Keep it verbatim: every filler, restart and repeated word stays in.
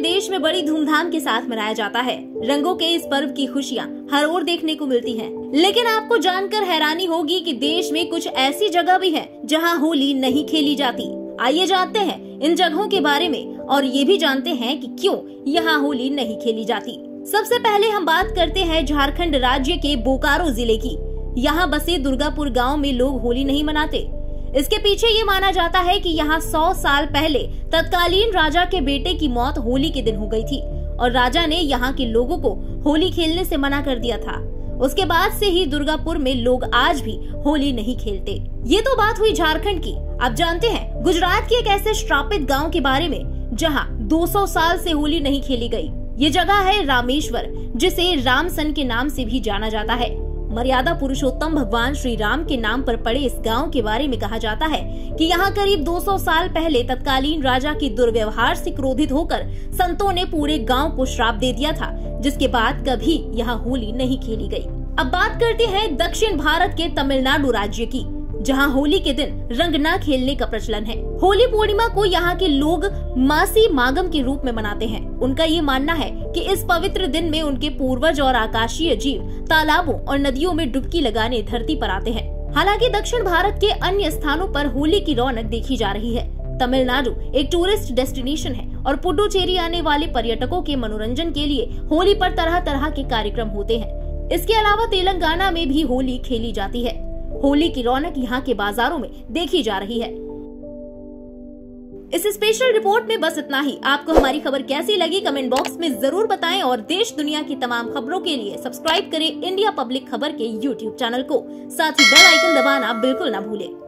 देश में बड़ी धूमधाम के साथ मनाया जाता है। रंगों के इस पर्व की खुशियाँ हर ओर देखने को मिलती हैं। लेकिन आपको जानकर हैरानी होगी कि देश में कुछ ऐसी जगह भी है जहाँ होली नहीं खेली जाती। आइए जानते हैं इन जगहों के बारे में और ये भी जानते हैं कि क्यों यहाँ होली नहीं खेली जाती। सबसे पहले हम बात करते हैं झारखंड राज्य के बोकारो जिले की। यहाँ बसे दुर्गापुर गांव में लोग होली नहीं मनाते। इसके पीछे ये माना जाता है कि यहाँ सौ साल पहले तत्कालीन राजा के बेटे की मौत होली के दिन हो गई थी और राजा ने यहाँ के लोगों को होली खेलने से मना कर दिया था। उसके बाद से ही दुर्गापुर में लोग आज भी होली नहीं खेलते। ये तो बात हुई झारखंड की। अब जानते हैं गुजरात के एक ऐसे श्रापित गांव के बारे में जहां दो सौ साल से होली नहीं खेली गई। ये जगह है रामेश्वर, जिसे रामसन के नाम से भी जाना जाता है। मर्यादा पुरुषोत्तम भगवान श्री राम के नाम पर पड़े इस गांव के बारे में कहा जाता है कि यहाँ करीब दो सौ साल पहले तत्कालीन राजा के दुर्व्यवहार से क्रोधित होकर संतों ने पूरे गांव को श्राप दे दिया था, जिसके बाद कभी यहाँ होली नहीं खेली गई। अब बात करते हैं दक्षिण भारत के तमिलनाडु राज्य की, जहां होली के दिन रंग न खेलने का प्रचलन है। होली पूर्णिमा को यहाँ के लोग मासी मागम के रूप में मनाते हैं। उनका ये मानना है कि इस पवित्र दिन में उनके पूर्वज और आकाशीय जीव तालाबों और नदियों में डुबकी लगाने धरती पर आते हैं। हालांकि दक्षिण भारत के अन्य स्थानों पर होली की रौनक देखी जा रही है। तमिलनाडु एक टूरिस्ट डेस्टिनेशन है और पुडुचेरी आने वाले पर्यटकों के मनोरंजन के लिए होली पर तरह तरह के कार्यक्रम होते हैं। इसके अलावा तेलंगाना में भी होली खेली जाती है। होली की रौनक यहाँ के बाजारों में देखी जा रही है। इस स्पेशल रिपोर्ट में बस इतना ही। आपको हमारी खबर कैसी लगी कमेंट बॉक्स में जरूर बताएं और देश दुनिया की तमाम खबरों के लिए सब्सक्राइब करें इंडिया पब्लिक खबर के यूट्यूब चैनल को। साथ ही बेल आइकन दबाना बिल्कुल न भूलें।